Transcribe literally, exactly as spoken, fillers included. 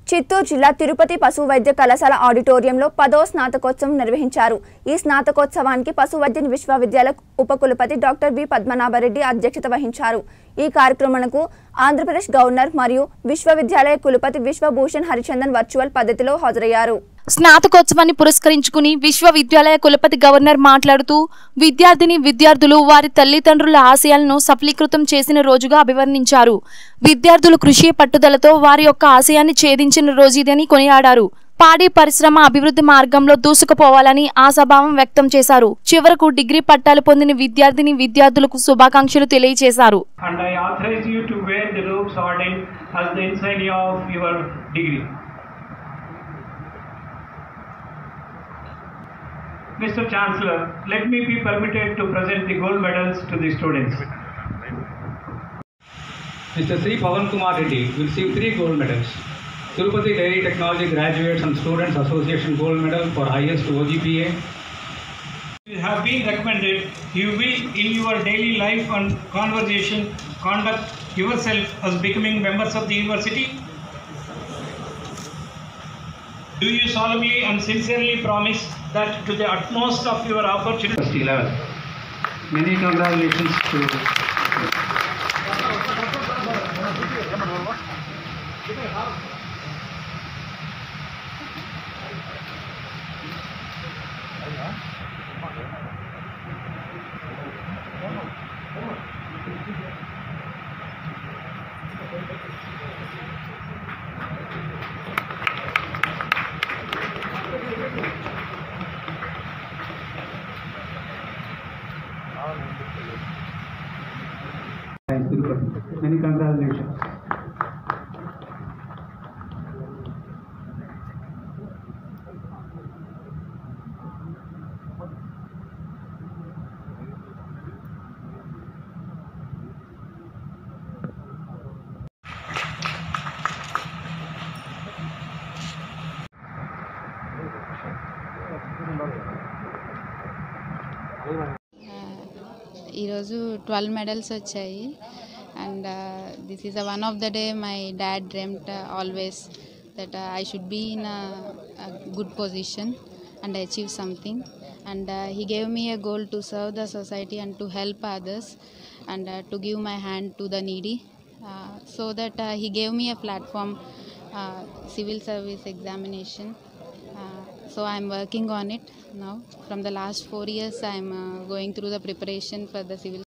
చిత్తూరు జిల్లా తిరుపతి పశు వైద్య కళాశాల ఆడిటోరియంలో పదవ స్నాతకోత్సవం నిర్వహించారు। ఈ స్నాతకోత్సవానికి పశు వైద్య విశ్వవిద్యాలయ ఉపకులపతి డాక్టర్ వి పద్మనాభరెడ్డి అధ్యక్షత వహించారు। ఈ కార్యక్రమానికి ఆంధ్రప్రదేశ్ గవర్నర్ మరియు విశ్వవిద్యాలయ కులపతి విశ్వభూషణ్ హరిచందన్ వర్చువల్ పద్ధతిలో హాజరయ్యారు। స్నాతకోత్సవాన్ని పురస్కరించుకుని విశ్వవిద్యాలయ కులపతి గవర్నర్ మాట్లాడుతూ విద్యార్థిని విద్యార్థులు వారి తల్లిదండ్రుల ఆశయాలను సఫలీకృతం చేసిన రోజుగా అభివర్ణించారు। విద్యార్థులు కృషి పట్టుదలతో వారి యొక్క ఆశయాన్ని ఛేదించిన రోజు ఇదని కొనియాడారు। పాడి పరిశ్రమ అభివృద్ధి మార్గంలో దూసుకుపోవాలని ఆశాభావం వ్యక్తం చేశారు। చివరకు డిగ్రీ పట్టాలు పొందిన విద్యార్థిని విద్యార్థులకు శుభాకాంక్షలు తెలియజేశారు। Mister Chancellor, let me be permitted to present the gold medals to the students. Mister Sri Pavan Kumar Reddy will receive three gold medals. Tirupati Dairy Technology Graduates and Students Association Gold Medal for highest O G P A. You have been recommended. You will, in your daily life and conversation, conduct yourself as becoming members of the university. Do you solemnly and sincerely promise that to the utmost of your opportunity level? Many congratulations to many congratulations. ఈరోజు twelve medals వచ్చాయి and this is one of the day my dad dreamed always that I should be in a good position and achieve something and he gave me a goal to serve the society and to help others and to give my hand to the needy so that he gave me a platform civil service examination. So I am working on it now. From the last four years I am uh, going through the preparation for the civil